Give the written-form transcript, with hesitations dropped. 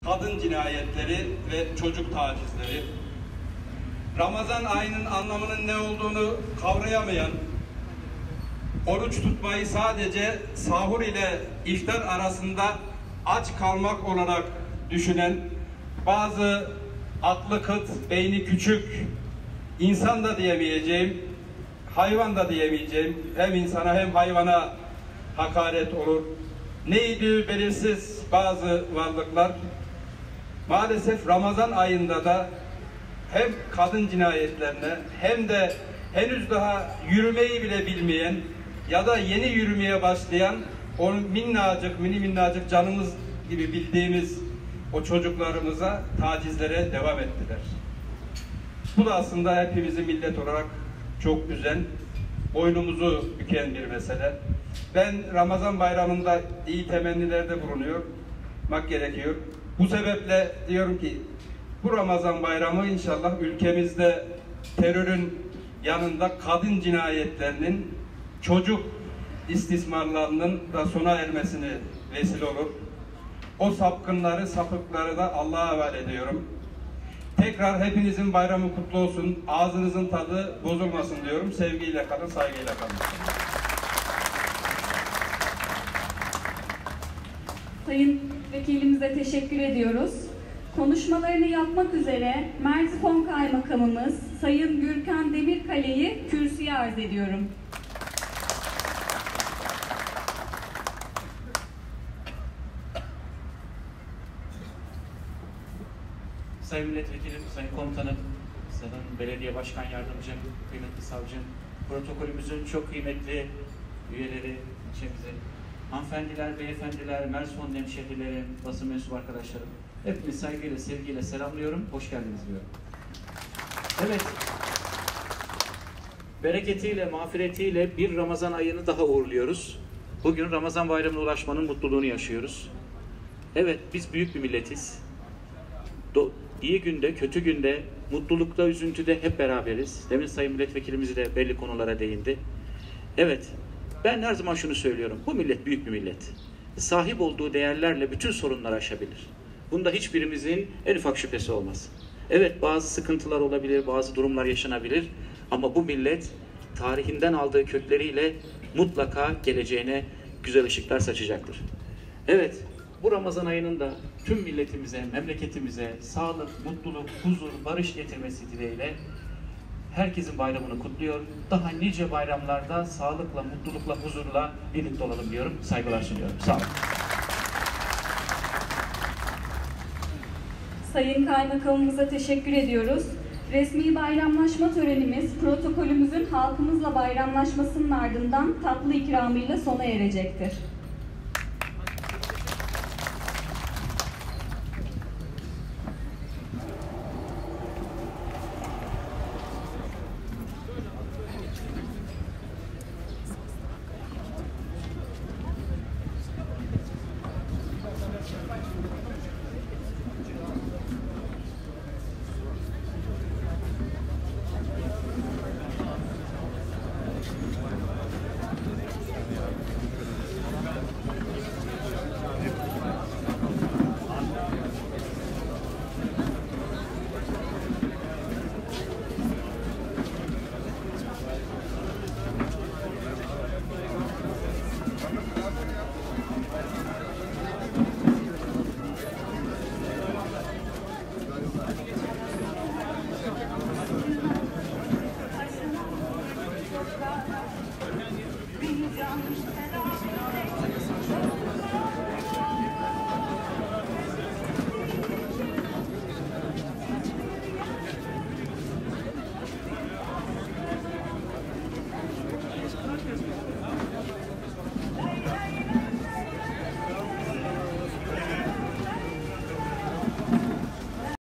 kadın cinayetleri ve çocuk tacizleri, Ramazan ayının anlamının ne olduğunu kavrayamayan, oruç tutmayı sadece sahur ile iftar arasında aç kalmak olarak düşünen bazı aklı kıt, beyni küçük, insan da diyemeyeceğim, hayvan da diyemeyeceğim, hem insana hem hayvana hakaret olur. Neydi belirsiz bazı varlıklar, maalesef Ramazan ayında da hem kadın cinayetlerine hem de henüz daha yürümeyi bile bilmeyen ya da yeni yürümeye başlayan o minnacık canımız gibi bildiğimiz o çocuklarımıza tacizlere devam ettiler. Bu da aslında hepimizi millet olarak çok üzen, boynumuzu büken bir mesele. Ben Ramazan bayramında iyi temennilerde bulunmak gerekiyor. Bu sebeple diyorum ki bu Ramazan bayramı inşallah ülkemizde terörün yanında kadın cinayetlerinin, çocuk istismarlarının da sona ermesine vesile olur. O sapkınları, sapıkları da Allah'a havale ediyorum. Tekrar hepinizin bayramı kutlu olsun. Ağzınızın tadı bozulmasın diyorum. Sevgiyle kalın, saygıyla kalın. Sayın Vekilimize teşekkür ediyoruz. Konuşmalarını yapmak üzere Merzifon Kaymakamımız Sayın Gürkan Demirkale'yi kürsüye arz ediyorum. Sayın Milletvekilim, Sayın Komutanım, Sayın Belediye Başkan Yardımcım, kıymetli savcım, protokolümüzün çok kıymetli üyeleri, ilçemizin, hanımefendiler, beyefendiler, Merzifon hemşehrilerim, basın mensubu arkadaşlarım, hepinizi saygıyla, sevgiyle selamlıyorum, hoş geldiniz diyorum. Evet, bereketiyle, mağfiretiyle bir Ramazan ayını daha uğurluyoruz. Bugün Ramazan bayramına ulaşmanın mutluluğunu yaşıyoruz. Evet, biz büyük bir milletiz. İyi günde, kötü günde, mutlulukta, üzüntüde hep beraberiz. Demin Sayın Milletvekilimiz de belli konulara değindi. Evet, ben her zaman şunu söylüyorum. Bu millet büyük bir millet. Sahip olduğu değerlerle bütün sorunları aşabilir. Bunda hiçbirimizin en ufak şüphesi olmaz. Evet, bazı sıkıntılar olabilir, bazı durumlar yaşanabilir. Ama bu millet tarihinden aldığı kökleriyle mutlaka geleceğine güzel ışıklar saçacaktır. Evet, bu Ramazan ayının da tüm milletimize, memleketimize sağlık, mutluluk, huzur, barış getirmesi dileğiyle herkesin bayramını kutluyor. Daha nice bayramlarda sağlıkla, mutlulukla, huzurla birlikte olalım diyorum. Saygılar sunuyorum. Sağ olun. Sayın Kaymakamımıza teşekkür ediyoruz. Resmi bayramlaşma törenimiz protokolümüzün halkımızla bayramlaşmasının ardından tatlı ikramıyla sona erecektir. Bir can selam